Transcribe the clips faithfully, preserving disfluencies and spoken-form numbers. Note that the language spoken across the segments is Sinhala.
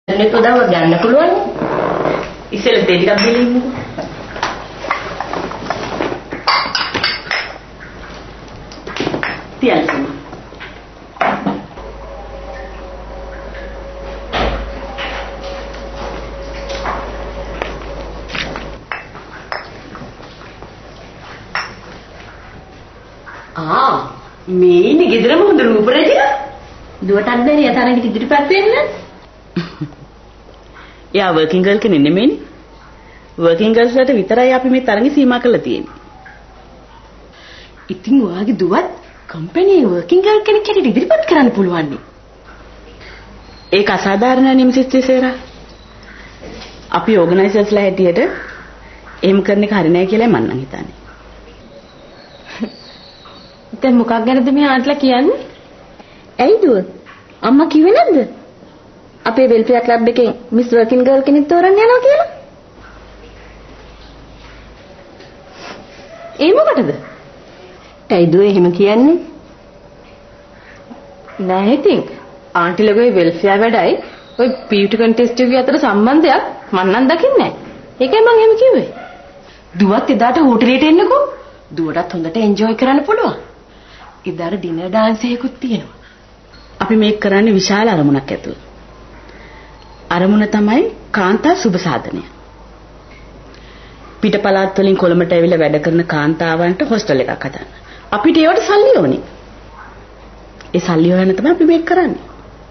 නේ උදව ගන්න පුළුවන්. ඉස්සෙල්ලා තේ ටිකක් බීලා ඉන්නකෝ. තියන්න. ආ මේ ඉන්නේ ගෙදරම හොඳ රූපරාජිය. දුවටත් බැරි අතරකට ඉදිරිපත් වෙන්න. යා වර්කින් ගර්ල් කෙනෙක් නෙමෙයිනේ. වර්කින් ගර්ල්ස් වලට විතරයි අපි මේ තරඟේ සීමා කරලා තියෙන්නේ. ඉතින් ඔයාගේ දුවත් කම්පැනි වර්කින් ගර්ල් කෙනෙක් හැටියට ඉදිරිපත් කරන්න පුළුවන් නේ. ඒක අසාධාරණ නේ මිසස් ත්‍රිසේරා. අපි ඕගනයිසර්ස්ලා හැටියට එහෙම කරන එක හරි නෑ කියලා මම නම් හිතන්නේ. දැන් මොකක් ගැනද මේ ආන්ටලා කියන්නේ? ඇයි දුව? අම්මා කිව්වේ නැද්ද? අපේ වෙල්ෆෙයාර් ක්ලබ් එකෙන් මිස් වර්කින් ගර්ල් කෙනෙක් තෝරන්න යනවා කියලා. ඒ මොකටද? ඇයි දුව එහෙම කියන්නේ? නෑ ඉතින් ආන්ටිලගේ වෙල්ෆෙයාර් වැඩයි ඔය බියුටි කන්ටෙස්ට් එකේ අතර සම්බන්ධයක් මම නම් දකින්නේ නෑ. ඒකයි මම එහෙම කිව්වේ. දුවත් එදාට හෝටලෙට එන්නකෝ. දුවටත් හොඳට එන්ජොයි කරන්න පුළුවන්. ඉදාට ඩිනර් ඩාන්ස් එකකුත් තියෙනවා. අපි මේක කරන්නේ විශාල අරමුණක් ඇතුළේ. අරමුණ තමයි කාන්තා සුබ සාධනය. පිටපළාත් වලින් කොළඹට ඇවිල්ලා වැඩ කරන කාන්තාවන්ට හොස්ටල් එකක් හදන්න. අපිට ඒවට සල්ලි ඕනේ. ඒ සල්ලි හොයන්න තමයි අපි මේක කරන්නේ.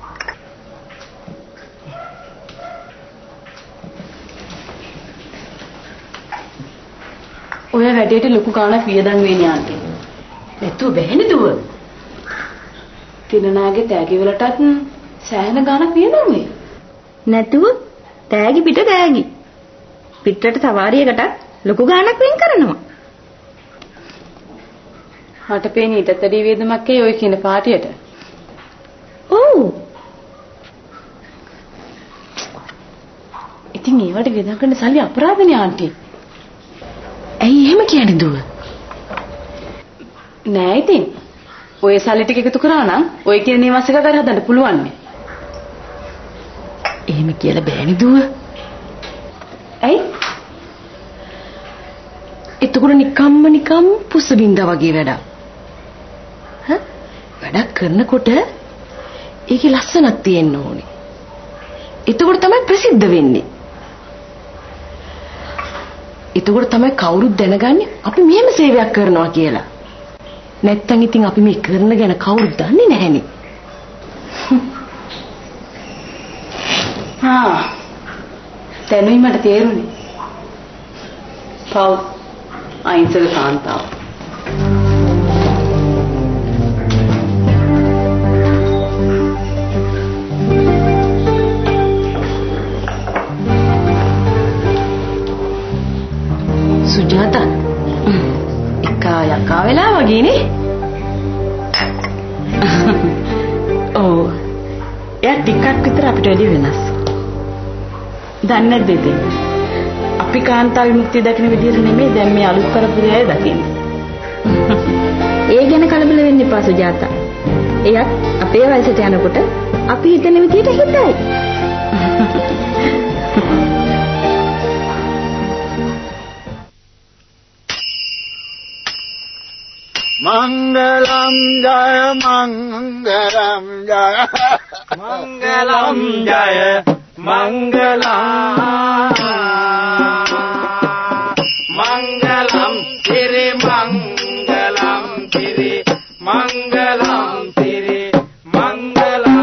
ඔය වැඩේට ලොකු ගාණක් වියදම් වෙන්නේ ආන්ටි. නැතුව බැහැනේ දුව. තිනනාගේ තෑගි වලටත් සෑහෙන ගාණක් වියදම් වෙයි. නැතුව තෑගි පිට තෑගි. පිටරට සවාරියකට ලොකු ගාණක් වෙන් කරනවා. මට පේන්නේ ඊටත් වැඩි වියදමක් ඒ ඔය කියන පාටියට. ඔව්. ඉතින් ඒවට වියදම් කරන සල්ලි අපරාධනේ ආන්ටි. ඇයි එහෙම කියන්නේ දුව? නෑ ඉතින් ඔය සල්ලි ටික එකතු කරා නම් ඔය කියන නිවාස එකක් හරි හදන්න පුළුවන් නේ. එහෙම කියලා බෑනේ දුව. ඇයි? එතකොට නිකම්ම නිකම් පුස්ස බින්දා වගේ වැඩක්. හා? වැඩක් කරනකොට ඒකේ ලස්සනක් තියෙන්න ඕනේ. එතකොට තමයි ප්‍රසිද්ධ වෙන්නේ. එතකොට තමයි කවුරුත් දැනගන්නේ අපි මෙහෙම සේවයක් කරනවා කියලා. නැත්තම් ඉතින් අපි මේ කරන ගැන කවුරුත් දන්නේ නැහැනේ. හා දැනුයි මට තේරුනේ. පව් අයින්සක කාන්තාව. සුජාතා එකා යකා වෙලා වගේනේ. ඔව්. එයා ටිකක් විතර අපිට වැඩි වෙනස්. දන්නේ නැද්ද ඉතින්? අපි කාන්තා විමුක්තිය දකින්න විදිහට නෙමෙයි දැන් මේ අලුත් කරපු දේ දකින්නේ. ඒ ගැන කලබල වෙන්න එපා සුජාතා. එයත් අපේ වයසට යනකොට අපි හිතන විදිහට හිතයි. Mangalam jaya mangalam jaya mangalam jaya mangalam mangalam siri mangalam siri mangalam siri mangalam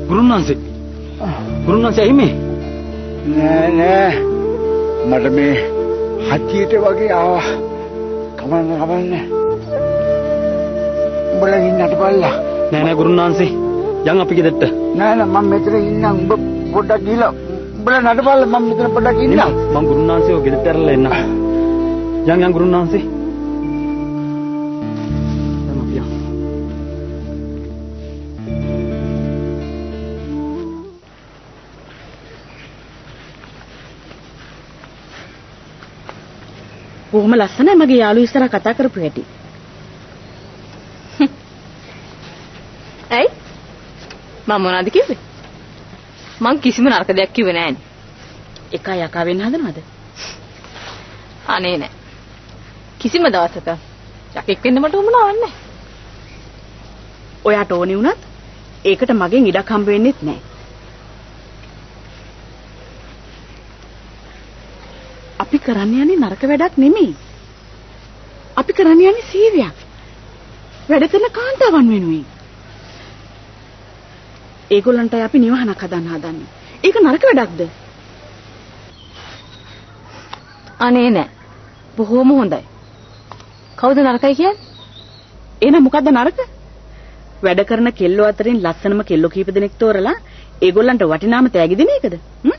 ගුරුනාන්සේ ගුරුනාන්සේ ඇයි මේ? නෑ නෑ මට මේ හතියට වගේ ආවා. කමන්න කමන්න. උඹලා ඉන්නට බලලා. නෑ නෑ ගුරුනාන්සේ යන් අපි ගෙදරට. නෑ නෑ මම මෙතන ඉන්නම්. උඹ පොඩ්ඩක් ගිහලා උඹලා නඩ බලලා මම මෙතන පොඩ්ඩක් ඉන්නම්. මම ගුරුනාන්සේ ඔය ගෙදරට ඇරලා එන්න. යන් යන් ගුරුනාන්සේ. කොහොම ලස්සනයි මගේ යාළුවෝ ඉස්සරහ කතා කරපු හැටි. ඇයි? මම මොනවද කිව්වේ? මං කිසිම නරක දෙයක් කිව්වේ නෑනේ. එකා යකා වෙන්න හදනවද? අනේ නෑ. කිසිම දවසක යකෙක් වෙන්න මට උවමනාවක් නෑ. ඔයාට ඕනි වුණත් ඒකට මගෙන් ඉඩක් හම්බ වෙන්නෙත් නෑ. අපි කරන්න යන්නේ නරක වැඩක් නෙමෙයි. අපි කරන්න යන්නේ සීවියක්. වැඩ කරන කාන්තාවන් වෙනුවෙන්. ඒගොල්ලන්ටයි අපි නිවහනක් හදන්න හදන්නේ. ඒක නරක වැඩක්ද? අනේ නෑ. බොහොම හොඳයි. කවුද නරකයි කියන්නේ? එහෙනම් මොකද්ද නරක? වැඩ කරන කෙල්ලෝ අතරින් ලස්සනම කෙල්ලෝ කීප දෙනෙක් තෝරලා ඒගොල්ලන්ට වටිනාම තෑගි දෙන එකද? හ්ම්?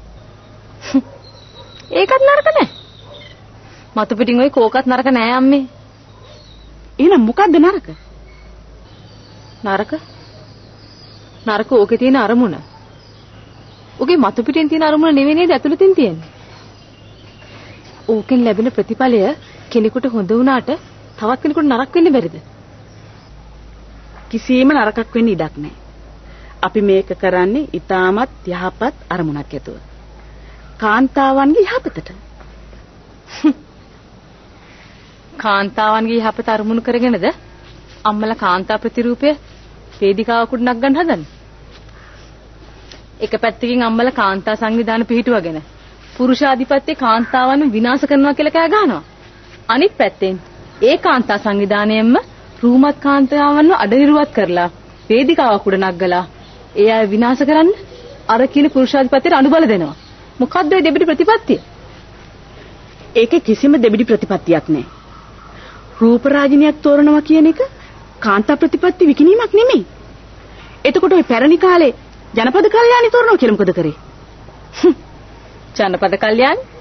ඒකත් නරක නෑ. මතු පිටින් ওই කෝකත් නරක නෑ අම්මේ. එහෙනම් මොකද්ද නරක? නරක? නරක ඕකේ තියෙන අරමුණ. ඔගේ මතු පිටින් තියෙන අරමුණ නෙවෙයි නේද ඇතුළතින් තියෙන්නේ. ඕකෙන් ලැබෙන ප්‍රතිඵලය කෙනෙකුට හොඳ වුණාට තවත් කෙනෙකුට නරක වෙන්න බැරිද? කිසිම නරකක් වෙන්න ඉඩක් නැහැ. අපි මේක කරන්නේ ඊටමත් යහපත් අරමුණක් ඇතුව. කාන්තාවන්ගේ යහපතට. කාන්තාවන්ගේ යහපත අරමුණු කරගෙනද අම්මලා කාන්තා ප්‍රතිරූපය වේදිකාවකට නගන්න හදන්නේ. එක පැත්තකින් අම්මලා කාන්තා සංවිධාන පිහිටුවගෙන පුරුෂාධිපත්‍ය කාන්තාවන් විනාශ කරනවා කියලා කෑ ගහනවා. අනිත් පැත්තෙන් ඒ කාන්තා සංවිධානයෙන්ම රූමත් කාන්තාවන්ව අඩනිරුවත් කරලා වේදිකාවකට නගලා ඒ අය විනාශ කරන්න අර කියන පුරුෂාධිපත්‍යයට අනුබල දෙනවා. මොකද්ද ඒ දෙබිඩි ප්‍රතිපත්තිය? ඒකේ කිසිම දෙබිඩි ප්‍රතිපත්තියක් නැහැ. රූපරාජිනියක් තෝරනවා කියන එක කාන්තා ප්‍රතිපත්ති විකිණීමක් නෙමෙයි. එතකොට ওই පැරණි කාලේ ජනපද කල්යාණි තෝරනවා කියලා මොකද කරේ? ජනපද කල්යාණි